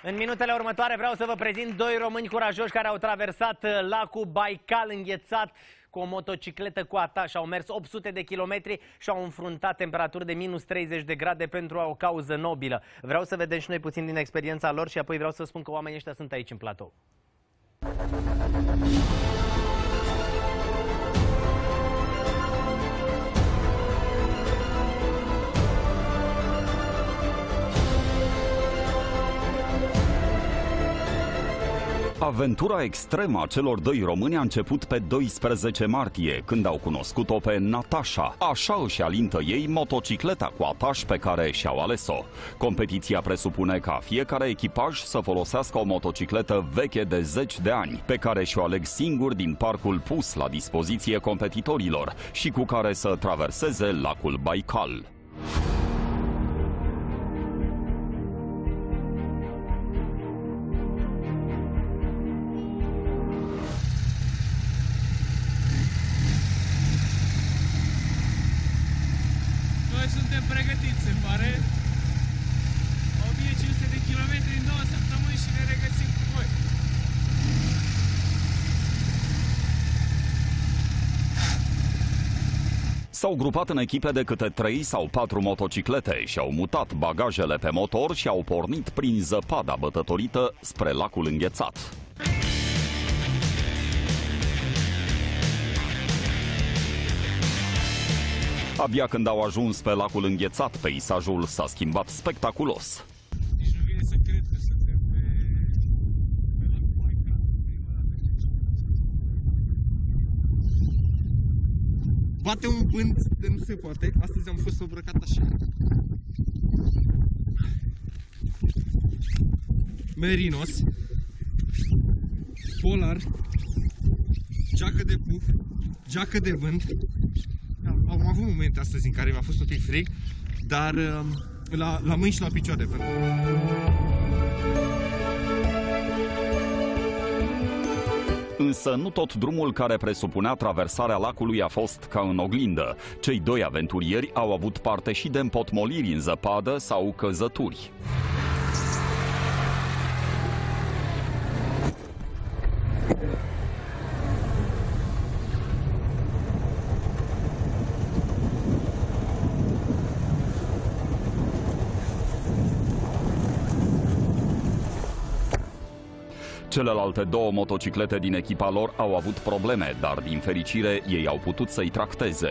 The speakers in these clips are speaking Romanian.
În minutele următoare vreau să vă prezint doi români curajoși care au traversat lacul Baikal înghețat cu o motocicletă cu ataș. Au mers 800 de kilometri și au înfruntat temperaturi de minus 30 de grade pentru o cauză nobilă. Vreau să vedem și noi puțin din experiența lor și apoi vreau să spun că oamenii ăștia sunt aici în platou. Aventura extremă a celor doi români a început pe 12 martie, când au cunoscut-o pe Natasha. Așa își alintă ei motocicleta cu ataș pe care și-au ales-o. Competiția presupune ca fiecare echipaj să folosească o motocicletă veche de 10 de ani, pe care și-o aleg singuri din parcul pus la dispoziție competitorilor și cu care să traverseze lacul Baikal. Suntem pregătiți, se pare. 1500 de kilometri în 2 săptămâni și ne regăsim cu voi. S-au grupat în echipe de câte 3 sau 4 motociclete și au mutat bagajele pe motor și au pornit prin zăpada bătătorită spre lacul înghețat. Abia când au ajuns pe lacul înghețat, peisajul s-a schimbat spectaculos. Nici nu vine să cred că suntem pe lacul Baikal prima dată. Bate un vânt de nu se poate. Astăzi am fost îmbrăcat așa. Merinos, polar, geacă de puf, geacă de vânt. Am avut momente astăzi în care mi-a fost un pic frig, dar la mâini și la picioare. Însă nu tot drumul care presupunea traversarea lacului a fost ca în oglindă. Cei doi aventurieri au avut parte și de împotmoliri în zăpadă sau căzături. Celelalte două motociclete din echipa lor au avut probleme, dar din fericire ei au putut să-i tracteze.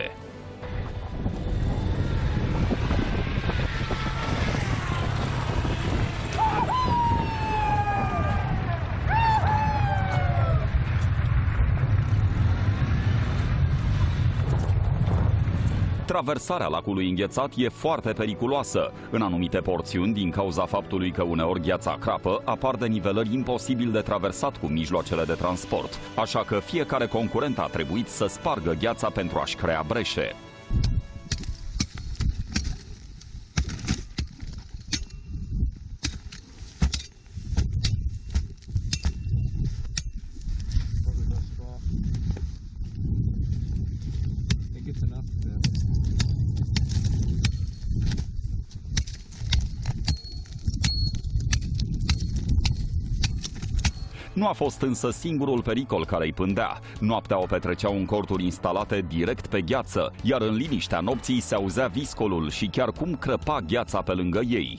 Traversarea lacului înghețat e foarte periculoasă, în anumite porțiuni din cauza faptului că uneori gheața crapă, apar denivelări imposibil de traversat cu mijloacele de transport, așa că fiecare concurent a trebuit să spargă gheața pentru a-și crea breșe. Nu a fost însă singurul pericol care îi pândea. Noaptea o petreceau în corturi instalate direct pe gheață, iar în liniștea nopții se auzea viscolul și chiar cum crăpa gheața pe lângă ei.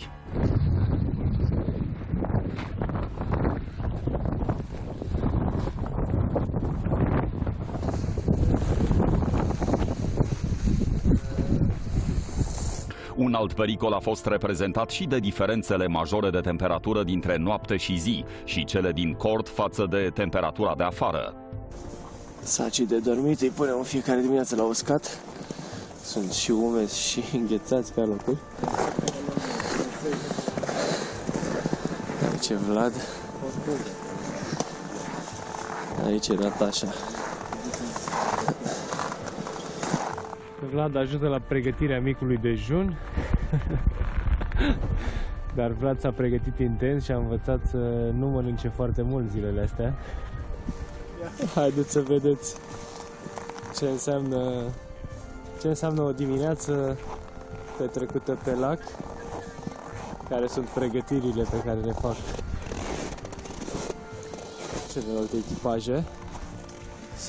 Un alt pericol a fost reprezentat și de diferențele majore de temperatură dintre noapte și zi și cele din cort față de temperatura de afară. Sacii de dormit îi punem în fiecare dimineață la uscat. Sunt și umezi și înghețați pe alocuri. Aici e Vlad. Aici e Natasha. Vlad ajută la pregătirea micului dejun, dar Vlad s-a pregătit intens și a învățat să nu mănânce foarte mult zilele astea. Haideți să vedeți ce înseamnă o dimineață petrecută pe lac, care sunt pregătirile pe care le fac celelalte echipaje. So,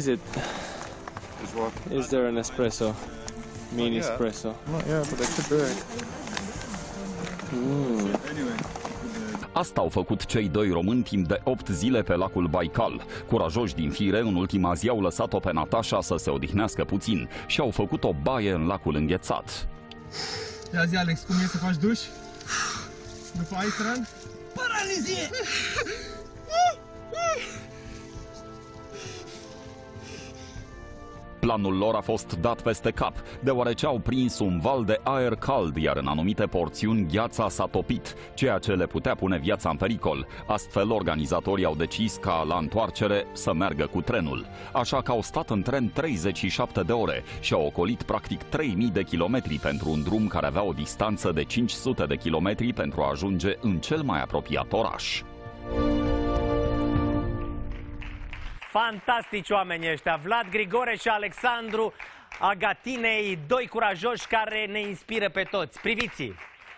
is there an espresso? Mini espresso? Not yet, but they could do it. Asta au făcut cei doi români timp de 8 zile pe lacul Baikal. Curajoși din fire, în ultima zi au lăsat-o pe Natasha să se odihnească puțin și au făcut o baie în lacul înghețat. Ia zi, Alex, cum e să faci duș? După ice run? Paralizie! Planul lor a fost dat peste cap, deoarece au prins un val de aer cald, iar în anumite porțiuni gheața s-a topit, ceea ce le putea pune viața în pericol. Astfel, organizatorii au decis ca la întoarcere să meargă cu trenul. Așa că au stat în tren 37 de ore și au ocolit practic 3000 de kilometri pentru un drum care avea o distanță de 500 de kilometri pentru a ajunge în cel mai apropiat oraș. Fantastici oamenii ăștia, Vlad, Grigore și Alexandru Agatinei, doi curajoși care ne inspiră pe toți. Priviți-i!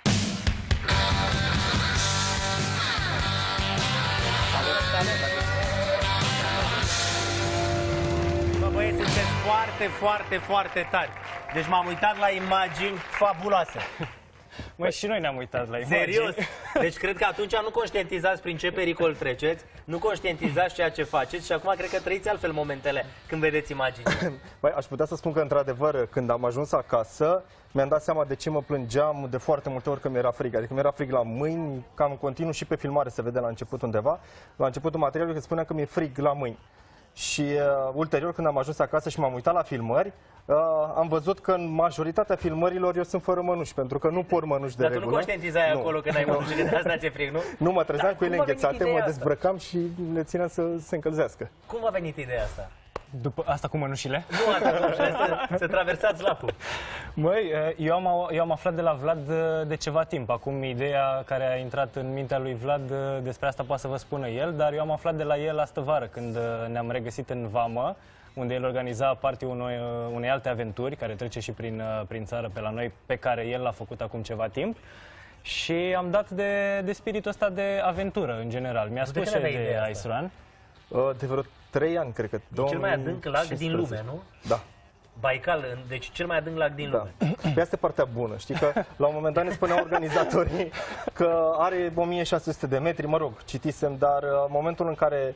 Bă, băieți, sunteți foarte tari. Deci m-am uitat la imagini fabuloase. Măi, și noi ne-am uitat la imagini. Serios? Deci cred că atunci nu conștientizați prin ce pericol treceți, nu conștientizați ceea ce faceți și acum cred că trăiți altfel momentele când vedeți imagini. Băi, aș putea să spun că, într-adevăr, când am ajuns acasă, mi-am dat seama de ce mă plângeam de foarte multe ori că mi-era frig. Adică mi-era frig la mâini, cam continuu și pe filmare se vede la început undeva. La începutul materialului că spunea că mi-e frig la mâini. Și ulterior, când am ajuns acasă și m-am uitat la filmări, am văzut că în majoritatea filmărilor eu sunt fără mănuși, pentru că nu por mănuși de regulă. Dar tu nu conștientizai acolo când ai mănuși, că de asta ți-e frig, nu? Nu, mă trezeam cu ele înghețate, mă dezbrăcam și le țineam să se încălzească. Cum a venit ideea asta? După asta cu mănușile? Nu asta cu mănușile, să traversați lacul. Măi, eu am aflat de la Vlad de ceva timp. Acum ideea care a intrat în mintea lui Vlad, despre asta poate să vă spună el, dar eu am aflat de la el astă vară, când ne-am regăsit în Vamă, unde el organiza parte unei alte aventuri, care trece și prin țară pe la noi, pe care el l-a făcut acum ceva timp. Și am dat de spiritul ăsta de aventură, în general. Mi-a spus și de Ice Run. De vreo 3 ani, cred că. Cel mai adânc lac din lume, nu? Da. Baikal, deci cel mai adânc lac din lume. Pe asta e partea bună. Știi că la un moment dat ne spuneau organizatorii că are 1600 de metri, mă rog, citisem, dar în momentul în care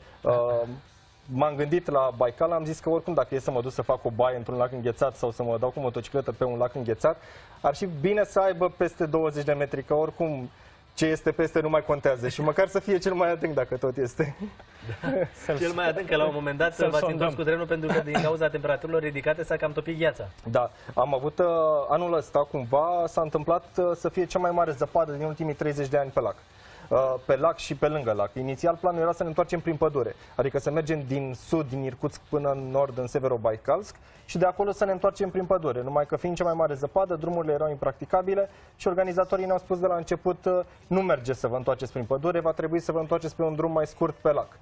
m-am gândit la Baikal, am zis că oricum dacă e să mă duc să fac o baie într-un lac înghețat sau să mă dau cu motocicletă pe un lac înghețat, ar fi bine să aibă peste 20 de metri, că oricum ce este peste nu mai contează și măcar să fie cel mai adânc dacă tot este. Da. Cel mai adânc, că la un moment dat v-ați întors cu trenul pentru că din cauza temperaturilor ridicate s-a cam topit gheața. Da, am avut anul ăsta cumva s-a întâmplat să fie cea mai mare zăpadă din ultimii 30 de ani pe lac. Pe lac și pe lângă lac. Inițial planul era să ne întoarcem prin pădure, adică să mergem din sud, din Irkutsk până în nord, în Severobaikalsk și de acolo să ne întoarcem prin pădure. Numai că fiind cea mai mare zăpadă, drumurile erau impracticabile și organizatorii ne-au spus de la început nu merge să vă întoarceți prin pădure, va trebui să vă întoarceți pe un drum mai scurt pe lac.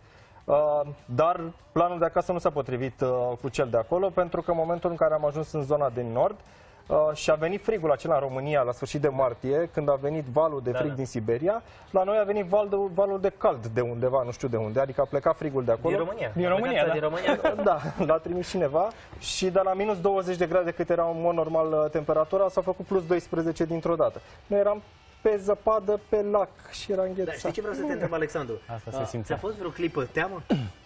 Dar planul de acasă nu s-a potrivit cu cel de acolo, pentru că în momentul în care am ajuns în zona de nord și a venit frigul acela în România la sfârșit de martie, când a venit valul de frig din Siberia, la noi a venit valul de cald de undeva, nu știu de unde, adică a plecat frigul de acolo. Din România. Din România, da. Din România. Da, l-a trimis cineva și de la minus 20 de grade cât era în mod normal temperatura, s-a făcut plus 12 dintr-o dată. Noi eram pe zăpadă, pe lac și era înghețat. Dar știi ce vreau să te întreb, Alexandru? Asta se simțea. Ți-a fost vreo clipă teamă?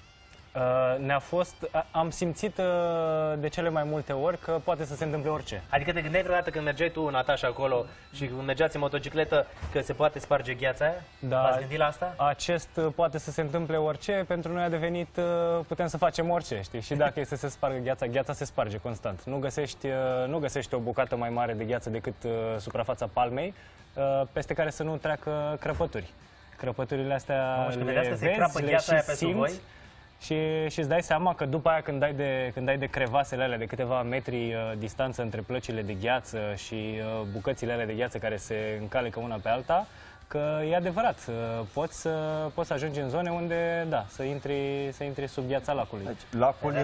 Am simțit de cele mai multe ori că poate să se întâmple orice. Adică te gândeai vreodată când mergeai tu, Natasha, acolo și când mergeați în motocicletă că se poate sparge gheața aia? Da, v-ați gândit la asta? Acest poate să se întâmple orice, pentru noi a devenit putem să facem orice, știi? Și dacă este să se spargă gheața, gheața se sparge constant. Nu găsești o bucată mai mare de gheață decât suprafața palmei, peste care să nu treacă crăpături. Crăpăturile astea le vezi, le și simți. Și îți dai seama că după aia când dai de crevasele alea de câteva metri distanță între plăcile de gheață și bucățile alea de gheață care se încalecă una pe alta, că e adevărat, poți să ajungi în zone unde, da, să intri sub gheața lacului. Deci,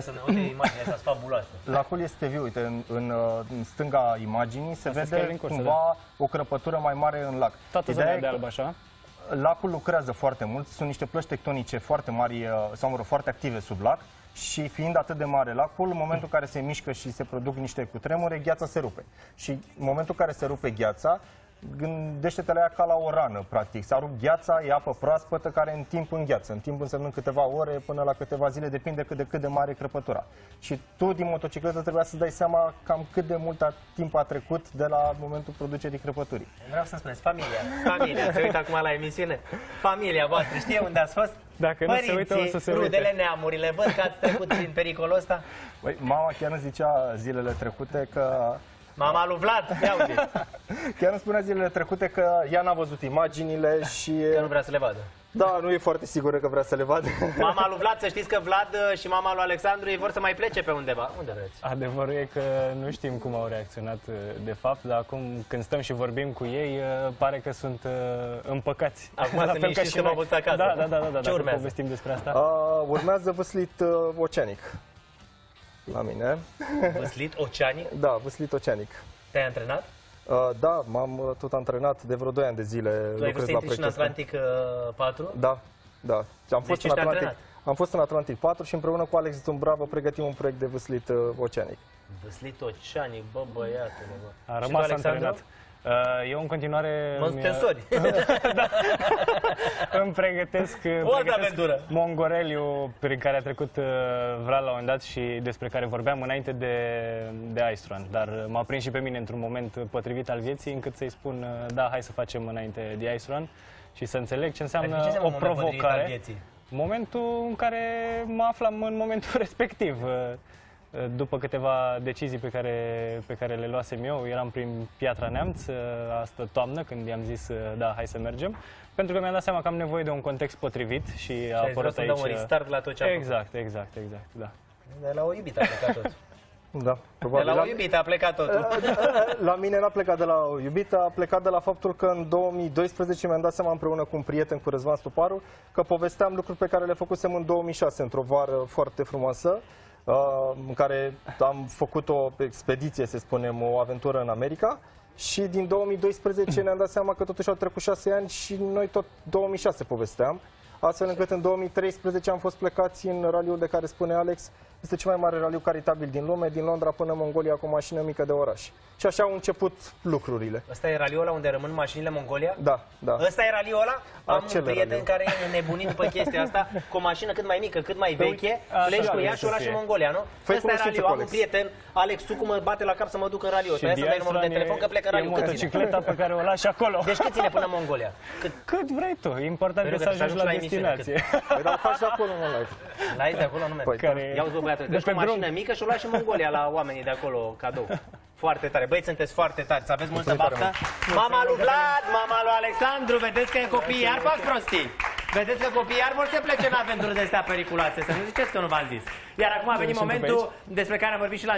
lacul este viu, uite, în stânga imaginii se vede cumva o crăpătură mai mare în lac. Toată zona de alb, așa? Lacul lucrează foarte mult, sunt niște plăci tectonice foarte mari, sau mă rog, foarte active sub lac și fiind atât de mare lacul, în momentul în care se mișcă și se produc niște cutremure, gheața se rupe. Și în momentul în care se rupe gheața, gândește-te la ea ca la o rană, practic. S-a rupt gheața, e apă proaspătă care în timp îngheață. În timp însemnând câteva ore până la câteva zile, depinde cât de mare e crăpătura. Și tu din motocicletă trebuia să dai seama cam cât de mult timp a trecut de la momentul producerii crăpăturii. Vreau să spuneți, familia, se uită acum la emisiune. Familia voastră, știe unde ați fost? Dacă nu se uită, o să se uite. Rudele, neamurile, văd că ați trecut prin pericolul ăsta? Băi, mama chiar îmi zicea zilele trecute că... Mama lui Vlad, ia uite. Chiar îmi spunea zilele trecute că ea n-a văzut imaginile și... Că nu vrea să le vadă. Da, nu e foarte sigură că vrea să le vadă. Mama lui Vlad, să știți că Vlad și mama lui Alexandru ei vor să mai plece pe undeva. Unde vreți? Adevărul e că nu știm cum au reacționat de fapt, dar acum când stăm și vorbim cu ei, pare că sunt împăcați. Acum sunt liniștiți că v-au văzut acasă. Da. Ce urmează? Povestim despre asta. Urmează văslit oceanic. La mine. Văslit oceanic? Da, văslit oceanic. Te-ai antrenat? Da, m-am tot antrenat de vreo 2 ani de zile. Tu ai vrut să intri și în Atlantic 4? Da. Am fost în Atlantic 4 și împreună cu Alex Dumbrava pregătim un proiect de văslit oceanic. Văslit oceanic, bă, băiatule, bă. A rămas antrenat. Eu în continuare îmi pregătesc Mongoreliu, prin care a trecut Vlad la un moment dat și despre care vorbeam înainte de Ice Run. Dar m-a prins și pe mine într-un moment potrivit al vieții încât să-i spun da, hai să facem înainte de Ice Run și să înțeleg ce înseamnă o provocare. Momentul în care mă aflam în momentul respectiv. După câteva decizii pe care le luasem eu, eram prin Piatra Neamț, astă toamnă, când i-am zis, da, hai să mergem, pentru că mi-am dat seama că am nevoie de un context potrivit și a apărut aici... un restart la tot ce am făcut. Exact, da. De la o iubită a plecat tot. Da, probabil. De la o iubită a plecat totul. La mine n-a plecat de la o iubită, a plecat de la faptul că în 2012 mi-am dat seama împreună cu un prieten, cu Răzvan Stuparu, că povesteam lucruri pe care le făcusem în 2006, într-o vară foarte frumoasă, în care am făcut o expediție, să spunem, o aventură în America și din 2012 ne-am dat seama că totuși au trecut 6 ani și noi tot 2006 povesteam, astfel încât în 2013 am fost plecați în raliul de care spune Alex. Este cel mai mare raliu caritabil din lume, din Londra până în Mongolia cu o mașină mică de oraș. Și așa au început lucrurile. Ăsta e raliul ăla unde rămân mașinile în Mongolia? Da. Ăsta e raliul ăla? Am un prieten care e nebunit după chestia asta, cu o mașină cât mai mică, cât mai veche, pleci cu ea și o lași în Mongolia, nu? Ăsta e raliul. Am un prieten, Alex Sucu, mă bate la cap să mă duc în raliul ăsta. Ia să dai numărul de telefon că plec în raliu. E motocicleta pe care o lași acolo. Deci cât ține până în Mongolia? Cât vrei tu. Important e să ajungi la destinație. Păi dar faci de acolo, mă, live. Live de acolo nu merg. Ia-uzi, bă, băiatul, deci cu o mașină mică și o lași în Mongolia la oamenii de acolo, cadou. Foarte tare. Băi, sunteți foarte tari. Să aveți multă baftă. Mama lui Vlad, mama lui Alexandru, vedeți că copiii iar fac prostii. Vedeți că copiii iar vor să plece în aventuri de astea periculoase. Să nu ziceți că nu v-am zis. Iar acum a venit momentul despre care am vorbit și la